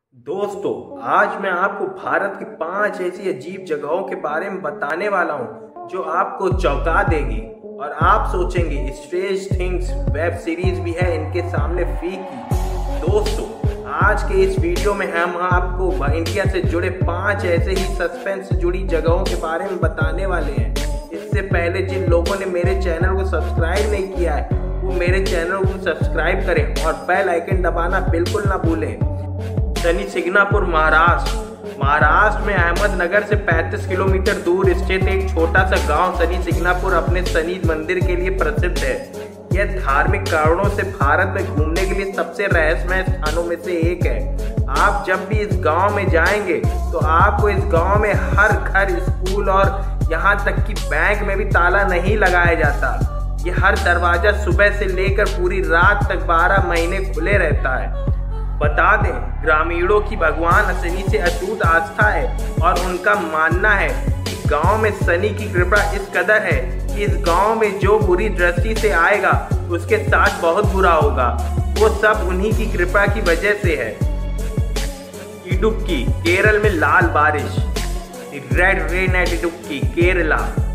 दोस्तों, आज मैं आपको भारत की 5 ऐसी अजीब जगहों के बारे में बताने वाला हूं जो आपको चौंका देगी और आप सोचेंगे स्ट्रेंज थिंग्स वेब सीरीज भी है इनके सामने फीकी। दोस्तों, आज के इस वीडियो में हम आपको इंडिया से जुड़े 5 ऐसे ही सस्पेंस से जुड़ी जगहों के बारे में बताने वाले हैं। इससे पहले जिन लोगों ने मेरे चैनल को सब्सक्राइब नहीं किया है वो मेरे चैनल को सब्सक्राइब करें और बेल आइकन दबाना बिल्कुल ना भूलें। शनि सिंगनापुर महाराष्ट्र में अहमदनगर से 35 किलोमीटर दूर स्थित एक छोटा सा गांव शनि सिंगनापुर अपने शनि मंदिर के लिए प्रसिद्ध है। यह धार्मिक कारणों से भारत में घूमने के लिए सबसे रहस्यमय स्थानों में से एक है। आप जब भी इस गांव में जाएंगे तो आपको इस गांव में हर घर, स्कूल और यहाँ तक कि बैंक में भी ताला नहीं लगाया जाता। ये हर दरवाजा सुबह से लेकर पूरी रात तक 12 महीने खुले रहता है। बता दें, ग्रामीणों की भगवान शनि से अटूट आस्था है और उनका मानना है कि गांव में शनि की कृपा इस कदर है कि इस गांव में जो बुरी दृष्टि से आएगा उसके साथ बहुत बुरा होगा। वो सब उन्हीं की कृपा की वजह से है। इडुक्की, केरल में लाल बारिश। Red rain at Idukki, Kerala.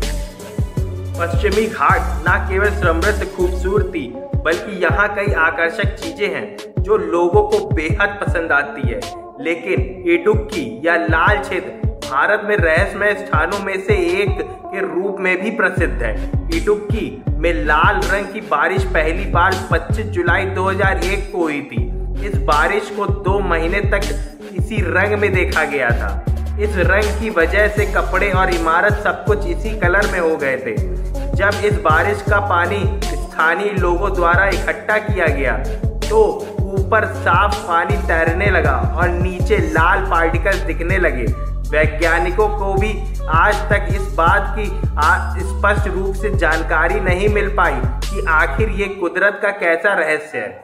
पश्चिमी घाट न केवल समृद्ध खूबसूरती बल्कि यहाँ कई आकर्षक चीजें हैं जो लोगों को बेहद पसंद आती है। लेकिन इडुक्की या लाल क्षेत्र भारत में रहस्यमय स्थानों में से एक के रूप में भी प्रसिद्ध है। इडुक्की में लाल रंग की बारिश पहली बार 25 जुलाई 2001 को हुई थी। इस बारिश को 2 महीने तक इसी रंग में देखा गया था। इस रंग की वजह से कपड़े और इमारत सब कुछ इसी कलर में हो गए थे। जब इस बारिश का पानी स्थानीय लोगों द्वारा इकट्ठा किया गया तो ऊपर साफ पानी तैरने लगा और नीचे लाल पार्टिकल्स दिखने लगे। वैज्ञानिकों को भी आज तक इस बात की स्पष्ट रूप से जानकारी नहीं मिल पाई कि आखिर ये कुदरत का कैसा रहस्य है।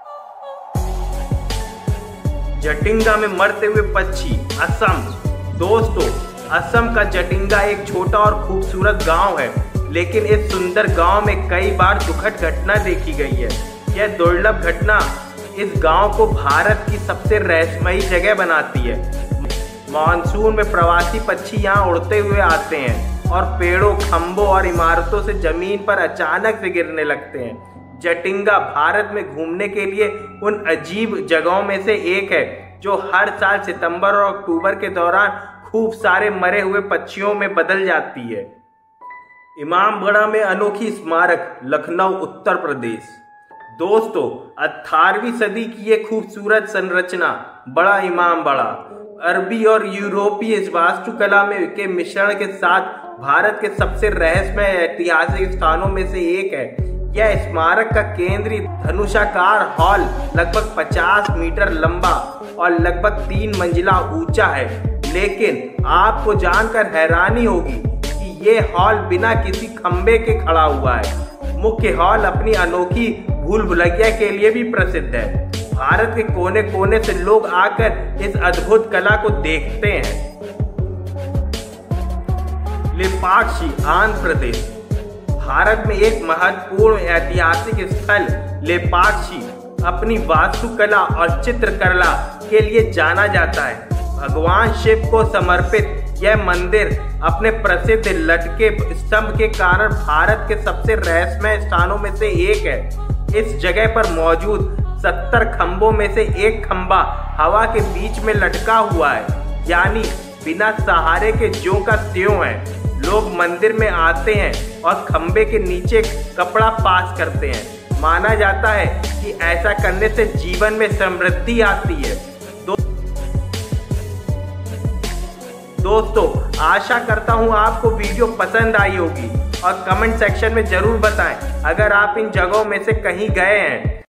जटिंगा में मरते हुए पक्षी, असम। दोस्तों, असम का जटिंगा एक छोटा और खूबसूरत गांव है, लेकिन इस सुंदर गांव में कई बार दुखद घटना देखी गई है। यह दुर्लभ घटना इस गांव को भारत की सबसे रहस्यमयी जगह बनाती है। मानसून में प्रवासी पक्षी यहाँ उड़ते हुए आते हैं और पेड़ों, खंभों और इमारतों से जमीन पर अचानक से गिरने लगते हैं। जटिंगा भारत में घूमने के लिए उन अजीब जगहों में से एक है जो हर साल सितंबर और अक्टूबर के दौरान खूब सारे मरे हुए पक्षियों में बदल जाती है। इमामबाड़ा में अनोखी स्मारक, लखनऊ, उत्तर प्रदेश। दोस्तों, 18वीं सदी की ये खूबसूरत संरचना बड़ा इमामबाड़ा अरबी और यूरोपीय वास्तुकला में के मिश्रण के साथ भारत के सबसे रहस्यमय ऐतिहासिक स्थानों में से एक है। यह स्मारक का केंद्रीय धनुषाकार हॉल लगभग 50 मीटर लंबा और लगभग 3 मंजिला ऊंचा है। लेकिन आपको जानकर हैरानी होगी कि ये हॉल बिना किसी खंबे के खड़ा हुआ है। मुख्य हॉल अपनी अनोखी भूल भुलैया के लिए भी प्रसिद्ध है। भारत के कोने कोने से लोग आकर इस अद्भुत कला को देखते हैं। लेपाक्षी, आंध्र प्रदेश। भारत में एक महत्वपूर्ण ऐतिहासिक स्थल लेपाक्षी अपनी वास्तुकला और चित्रकला के लिए जाना जाता है। भगवान शिव को समर्पित यह मंदिर अपने प्रसिद्ध लटके स्तंभ के कारण भारत के सबसे रहस्यमय स्थानों में से एक है। इस जगह पर मौजूद 70 खंभों में से एक खंभा हवा के बीच में लटका हुआ है, यानी बिना सहारे के ज्यों का त्यों है। लोग मंदिर में आते हैं और खंभे के नीचे कपड़ा पास करते हैं। माना जाता है कि ऐसा करने से जीवन में समृद्धि आती है। दोस्तों, आशा करता हूँ आपको वीडियो पसंद आई होगी और कमेंट सेक्शन में जरूर बताएं अगर आप इन जगहों में से कहीं गए हैं।